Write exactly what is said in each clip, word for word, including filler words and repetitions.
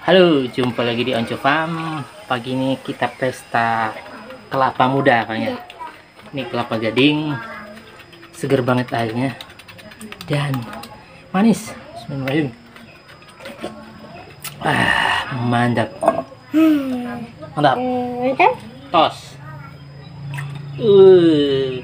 Halo, jumpa lagi di Onco Farm. Pagi ini kita pesta kelapa muda kayaknya. Ini kelapa gading, seger banget airnya dan manis. Bismillahirrahmanirrahim. Ah, mantap. Mantap. Tos. Uh.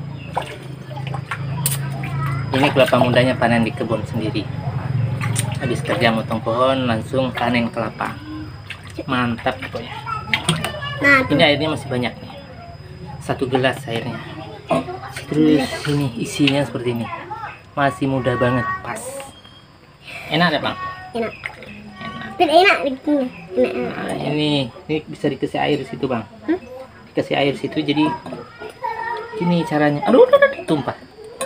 Ini kelapa mudanya panen di kebun sendiri. Habis kerja motong pohon langsung panen kelapa. Mantap pokoknya. Nah, ini airnya masih banyak nih. Satu gelas airnya. Terus ini isinya seperti ini. Masih muda banget, pas. Enak ya, Bang? Enak. Enak. Enak bikinnya. Enak. Nah, ini ini bisa dikasih air situ, Bang. Hmm? Dikasih air situ jadi ini caranya. Aduh, aduh, aduh tumpah.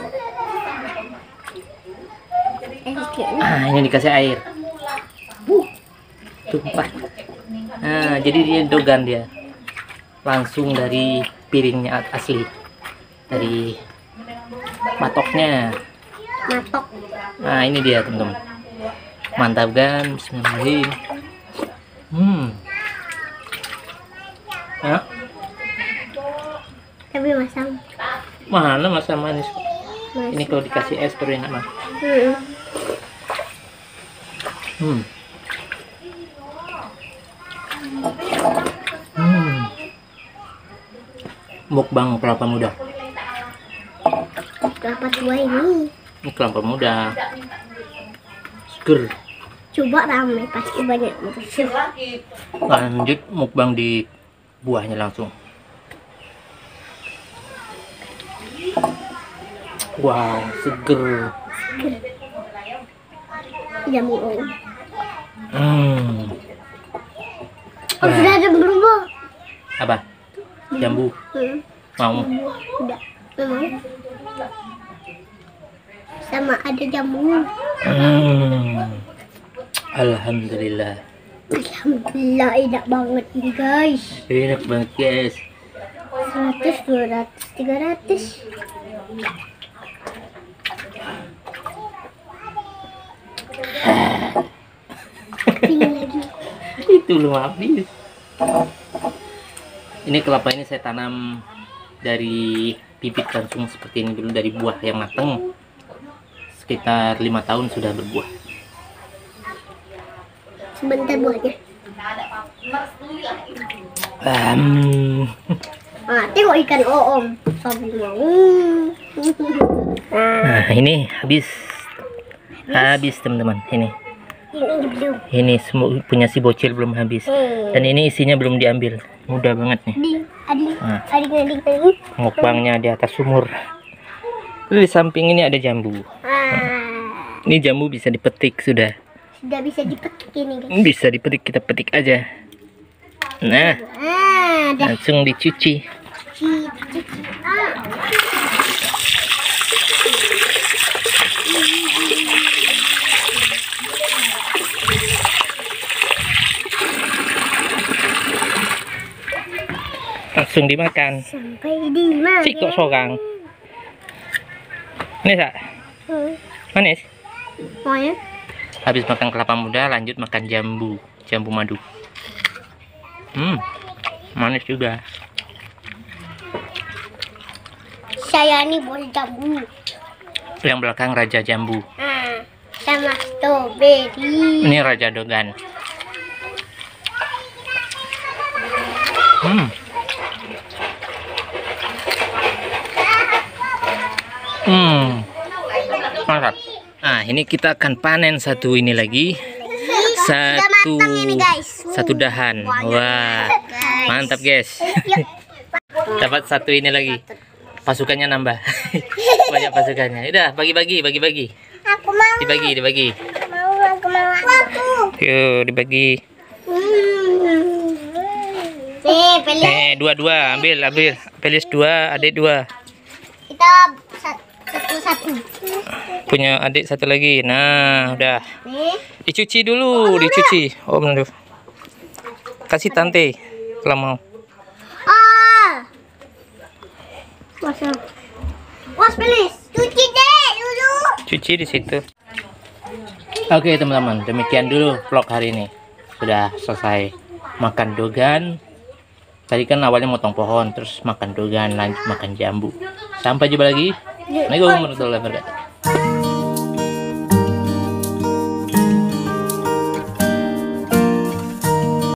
Ah, ini dikasih air. Uh, tumpah. Nah, jadi dia dogan dia. Langsung dari piringnya asli. Dari matoknya. Matok. Nah, ini dia, teman-teman. Mantap kan? Bismillahirrahmanirrahim. Hmm. Hah? Tapi masam. Mana masa manis? Masam. Ini kalau dikasih es baru enak, Bang. Hmm. Hmm. Hmm. Mukbang kelapa muda. Kelapa tua ini. Ini kelapa muda. Seger. Coba ramai pasti banyak. Lanjut mukbang di buahnya langsung. Wow, seger. Jamu. Hmm. Oh, sudah ada berubah. Apa? Jambu. Hmm. Mau? Udah. Hmm. Sama ada jamu. Hmm. Alhamdulillah. Alhamdulillah enak banget ini guys. Enak banget guys. Seratus, dua ratus, tiga ratus. Itu belum habis. Ini kelapa ini saya tanam dari bibit langsung seperti ini dulu, dari buah yang matang. Sekitar lima tahun sudah berbuah. Sebentar buahnya. Um. Ah, tengok ikan oom. Nah, ini habis. Habis teman-teman. Ini. Ini belum. Ini semua punya si bocil belum habis. Hmm. Dan ini isinya belum diambil. Mudah banget nih. Adik, adik, Nah. adik, adik, adik. Mukbangnya di atas sumur. Lalu di samping ini ada jambu. Ah, Ini jambu bisa dipetik sudah. sudah bisa dipetik ini guys. Bisa dipetik, kita petik aja. Nah, Ah, dah. langsung dicuci. Cuci, cuci. Ah. Langsung dimakan. Sampai dimakan. Cik kok sorang. Manis tak? Hmm. Manis? Oh ya? Habis makan kelapa muda, lanjut makan jambu. Jambu madu. Hmm, manis juga. Saya ini bos jambu. Yang belakang raja jambu. Ah, sama strawberry. Ini raja dogan. Hmm. Hmm. Mantap. Nah, ini kita akan panen satu ini lagi. Satu satu dahan. Wah. Mantap, guys. Dapat satu ini lagi. Pasukannya nambah. Banyak pasukannya. Udah, bagi-bagi, bagi-bagi. Aku mau. Dibagi, dibagi. Mau, aku mau. Aku. Yuk, dibagi. Hmm. Eh, pilih. Eh, dua-dua, ambil, ambil. Pelis dua, adik dua. Kita satu-satu. Punya adik satu lagi. Nah, udah. Nih. Dicuci dulu, dicuci. Oh, benar. Kasih tante kalau mau. Ah. Masa. Was pilih. Cuci deh dulu. Cuci di situ. Oke, teman-teman, demikian dulu vlog hari ini. sudah selesai makan dogan. Tadi kan awalnya motong pohon, terus makan dogan, lanjut makan jambu. Sampai jumpa lagi. Assalamualaikum warahmatullahi wabarakatuh.